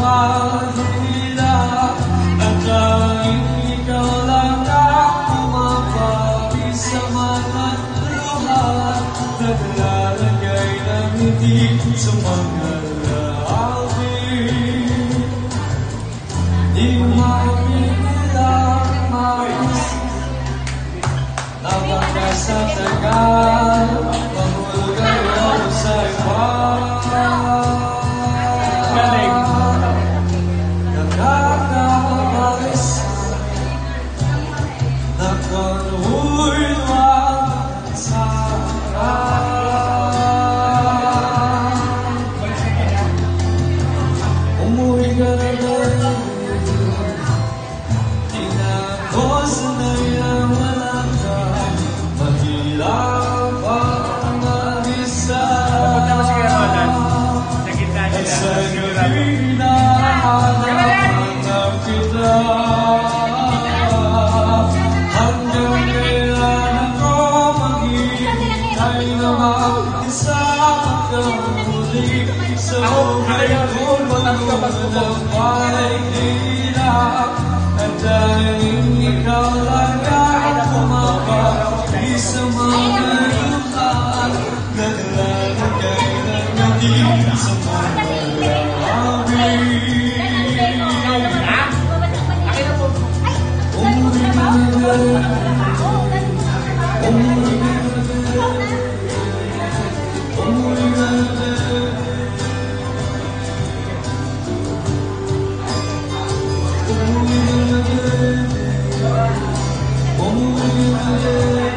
mahirap at tanging ikaw lang ang pumapari sa mga luha naglalagay ng hindi sa mga labi. Di mapigilang mais nabakas sa tagal mahulgan ako sa iba. Nakakamalis nakanuhoy naman sa akin. Umuwi ka na doon, tinapos na yan wala ka, mahirap ang mag-isa. At sa gabi na hanap kita, hanggang kailan ako maghihintay na mag-isa magkamuli sa buhay ko ng paghihirap. At dahil ikaw lang ang pumapari sa mga luha naglalagay ng hindi sa mga labi. Umuwi ka na doon, umuwi ka na doon, umuwi ka na doon, umuwi ka na doon, umuwi ka na doon.